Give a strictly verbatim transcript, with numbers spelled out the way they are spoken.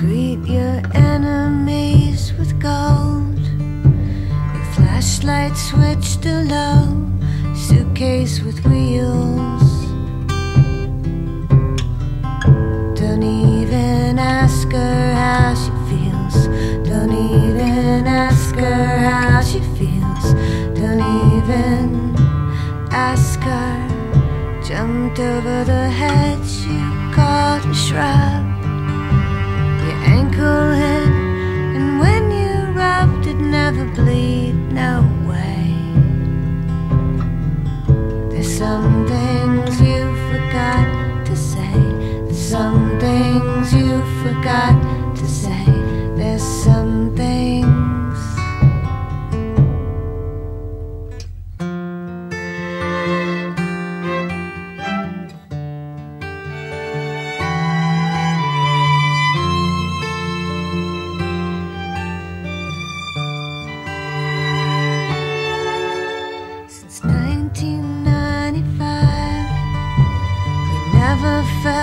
Greet your enemies with gold. Your flashlight switched to low, suitcase with wheels. Don't even ask her how she feels. Don't even ask her how she feels. Don't even ask her. Jumped over the hedge, you caught a shrub. Your ankle hit, and when you rubbed it never bleed, no way. There's some things you forgot to say. There's some things you forgot to say. There's some things. nineteen ninety-five, we never felt